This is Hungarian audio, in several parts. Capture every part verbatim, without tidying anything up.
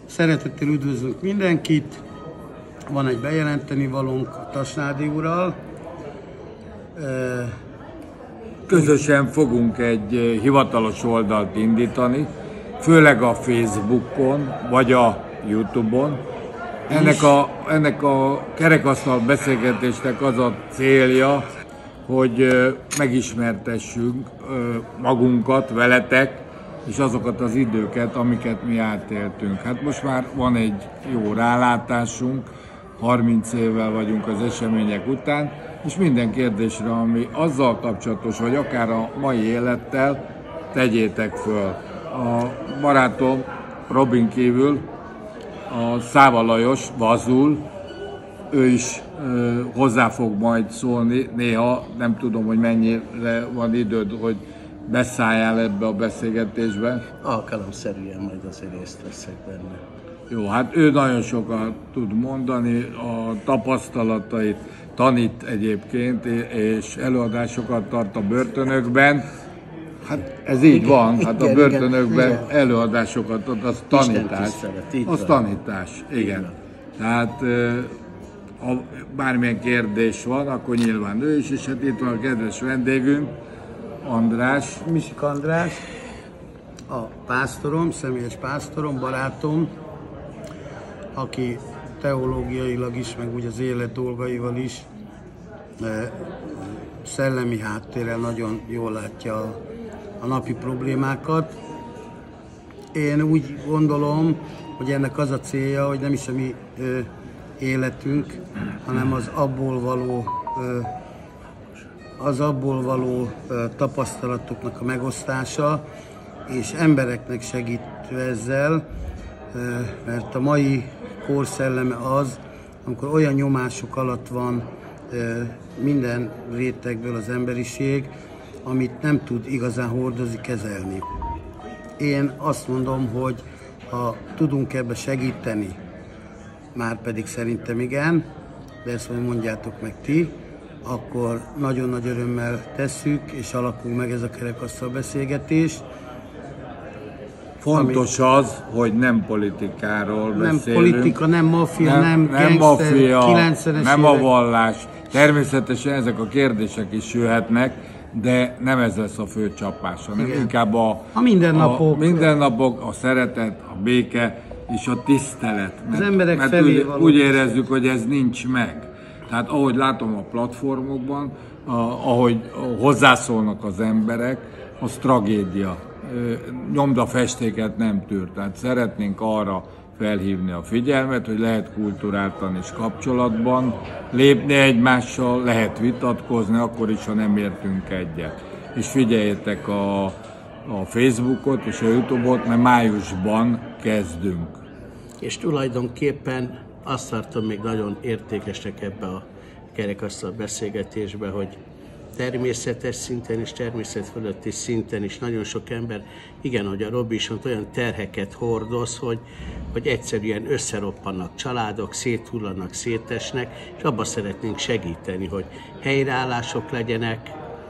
Szeretettel üdvözlünk mindenkit. Van egy bejelenteni valónk Tasnádi úrral. Közösen fogunk egy hivatalos oldalt indítani, főleg a Facebookon vagy a YouTube-on. Ennek a, ennek a kerekasztal beszélgetésnek az a célja, hogy megismertessünk magunkat, veletek, és azokat az időket, amiket mi átéltünk. Hát most már van egy jó rálátásunk, harminc évvel vagyunk az események után, és minden kérdésre, ami azzal kapcsolatos, vagy akár a mai élettel, tegyétek föl. A barátom Robin kívül, a Száva Lajos, Vazul, ő is ö, hozzá fog majd szólni, néha nem tudom, hogy mennyire van időd, hogy beszálljál ebbe a beszélgetésbe. Alkalomszerűen majd azért részt veszek benne. Jó, hát ő nagyon sokat tud mondani, a tapasztalatait tanít egyébként, és előadásokat tart a börtönökben. Hát ez így igen, van, hát igen, a börtönökben igen, előadásokat ad, az tanítás. Az tanítás, igen. igen. Tehát ha bármilyen kérdés van, akkor nyilván ő is, és hát itt van a kedves vendégünk, András. Misik András, a pásztorom, személyes pásztorom, barátom, aki teológiailag is, meg úgy az élet dolgaival is, szellemi háttérrel nagyon jól látja a, a napi problémákat. Én úgy gondolom, hogy ennek az a célja, hogy nem is a mi ö, életünk, hanem az abból való ö, az abból való ö, tapasztalatoknak a megosztása, és embereknek segítve ezzel, ö, mert a mai korszelleme az, amikor olyan nyomások alatt van ö, minden rétegből az emberiség, amit nem tud igazán hordozni, kezelni. Én azt mondom, hogy ha tudunk ebbe segíteni, már pedig szerintem igen, de ezt majd mondjátok meg ti, akkor nagyon nagy örömmel tesszük, és alakul meg ez a kerekasztal beszélgetés. Fontos ami, az, hogy nem politikáról nem beszélünk. Nem politika, nem maffia, nem, nem, nem gangster, maffia, kilencvenes nem évek. a vallás. Természetesen ezek a kérdések is jöhetnek, de nem ez lesz a fő csapás, hanem igen. inkább a, a mindennapok. a mindennapok, a szeretet, a béke és a tisztelet. Az mert, emberek mert felé úgy, úgy érezzük, hogy ez nincs meg. Tehát ahogy látom a platformokban, a, ahogy hozzászólnak az emberek, az tragédia. Nyomdafestéket nem tűr. Tehát szeretnénk arra felhívni a figyelmet, hogy lehet kulturáltan és kapcsolatban lépni egymással, lehet vitatkozni, akkor is, ha nem értünk egyet. És figyeljétek a, a Facebookot és a YouTube-ot, mert májusban kezdünk. És tulajdonképpen azt tartom még nagyon értékesnek ebbe a kerekasztal beszélgetésbe, hogy természetes szinten és természet fölötti szinten is nagyon sok ember, igen, ahogy a Robi is mondta, olyan terheket hordoz, hogy, hogy egyszerűen összeroppannak családok, széthullanak, szétesnek, és abba szeretnénk segíteni, hogy helyreállások legyenek,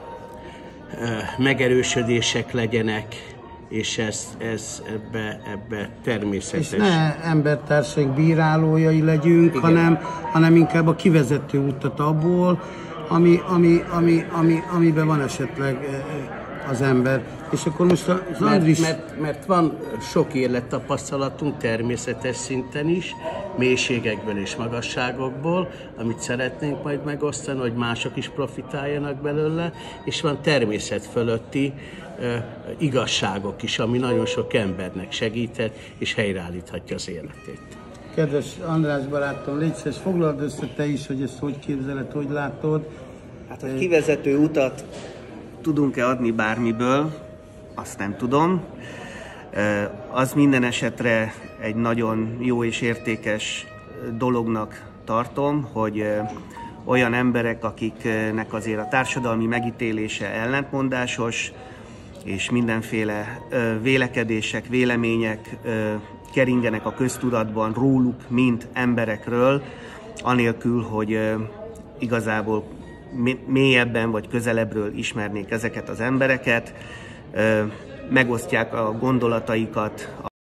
megerősödések legyenek, és ez, ez ebbe, ebbe természetes. És ne embertársaink bírálójai legyünk, hanem, hanem inkább a kivezető utat abból, Ami, ami, ami, ami, amiben van esetleg az ember. És akkor most az Andris... Mert, mert, mert van sok élettapasztalatunk természetes szinten is, mélységekből és magasságokból, amit szeretnénk majd megosztani, hogy mások is profitáljanak belőle, és van természet fölötti uh, igazságok is, ami nagyon sok embernek segíthet, és helyreállíthatja az életét. Kedves András barátom, légy szíves, foglald össze te is, hogy ezt hogy képzeled, hogy látod. Hát, hogy kivezető utat tudunk-e adni bármiből, azt nem tudom. Az minden esetre egy nagyon jó és értékes dolognak tartom, hogy olyan emberek, akiknek azért a társadalmi megítélése ellentmondásos, és mindenféle vélekedések, vélemények keringenek a köztudatban róluk, mint emberekről, anélkül, hogy igazából mélyebben vagy közelebbről ismernék ezeket az embereket, megosztják a gondolataikat,